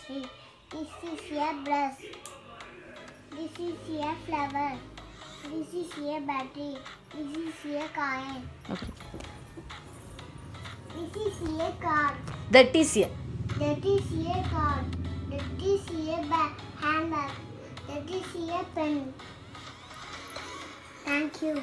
tree. This is a brush. This is a flower. This is a battery. This is a coin. Okay. This is a card. That is a. That is a card. That is a handbag. That is a pen. Thank you.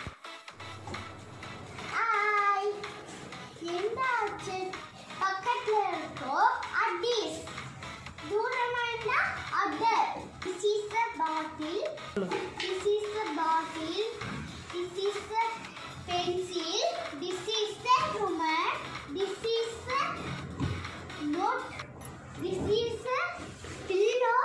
Hi. என்னாச்சு பக்கத்துல இருக்கோ அடிஸ் தூரமா இருந்தா other. This is a bottle. This is a bottle. This is a pencil. This is a ruler. This is a note. This is a pillow.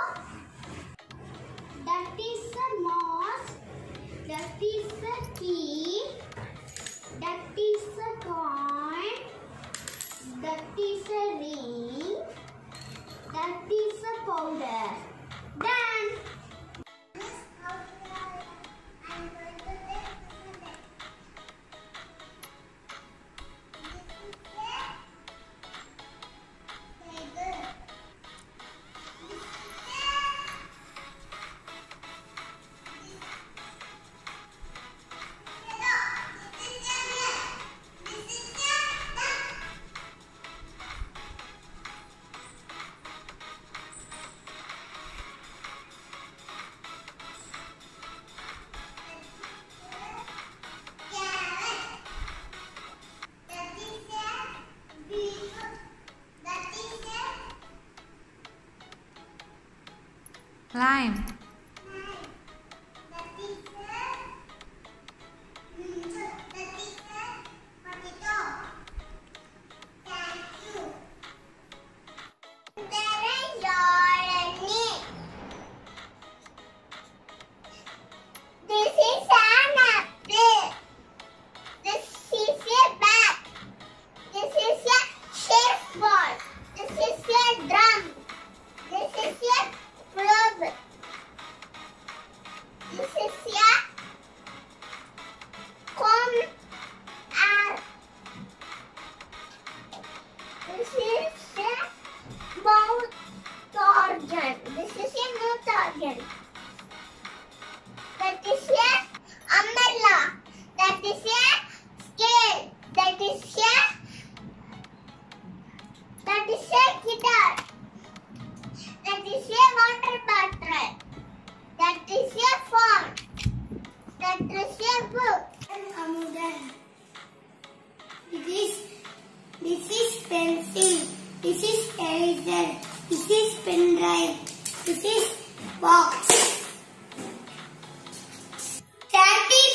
That is a mouse. That is a key. That is a coin. That is a ring. That is a powder. Done. Lime. This is a mouth organ. That is a umbrella. That is a scale. That is a guitar. That is a water bottle. That is a phone. That is a book. This is pencil. This is eraser. This is pen drive. This is box. That is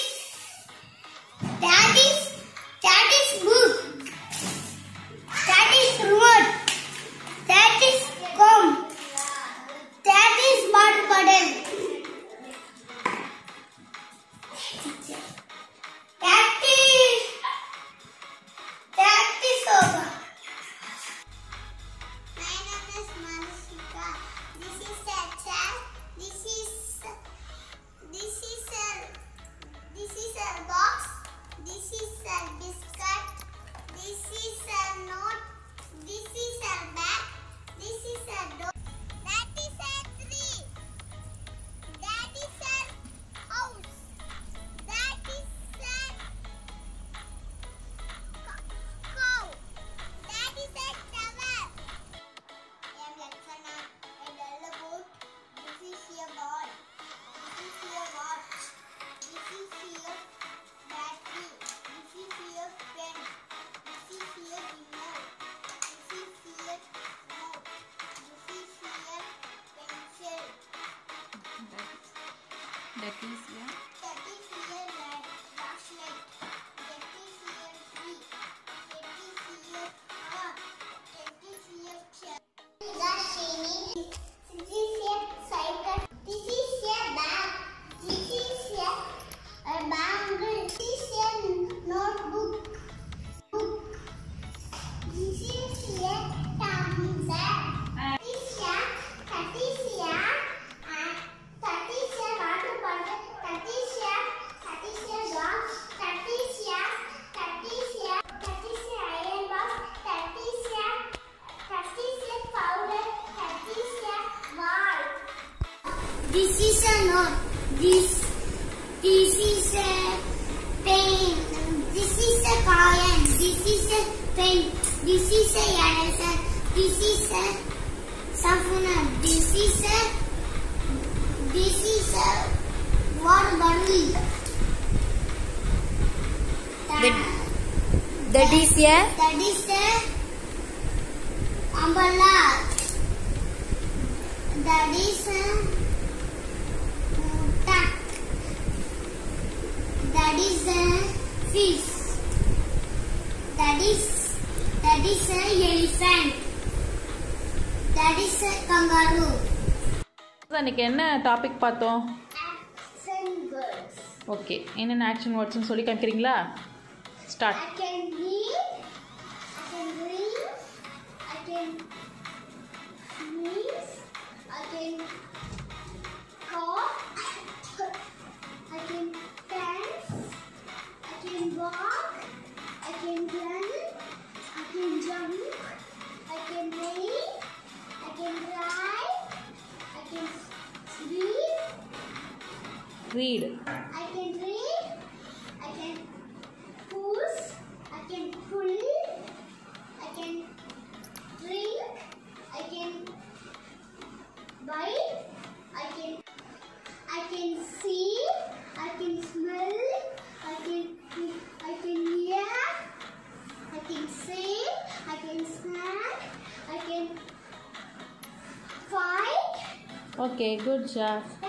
book. That is remote. That is comb. That is water bottle. That is over. This is a chair. This is a box. This is a biscuit. This is a note. This is a bag. This is a door. That is a tree. That is a house. That is a cow. That is a tower. This is your ball. This is your watch. This is your battery. This is your pen. This is your remote. This is your note. This is your pencil. That is a. That is your light, flashlight. That is your tree. That is your car. That is your chair. This is a cycle. This is a bag. This is a bangle. This is a notebook. This is a tumbler. That is a water bottle. This is a note. This is a pen. This is a coin. This is a pen. This is a eraser. This is a sharpener. This is a water bottle. That is a umbrella. That is a duck. That is a fish. That is a elephant. That is a kangaroo. இன்னைக்கு என்ன topic பார்த்தோம்? Action words. Okay, என்னென்ன action வேர்ட்ஸ்னு சொல்லி காமிக்கிறீங்களா? Start. I can read. I can read. I can sneeze. I can cough. I can dance. I can walk. I can run. I can jump. I can rain. I can ride. I can sleep. Read. I can read. I can push. I can pull. I can drink. I can bite. I can see. I can smell. I can hear. I can say. I can snack. I can fight. Okay, good job.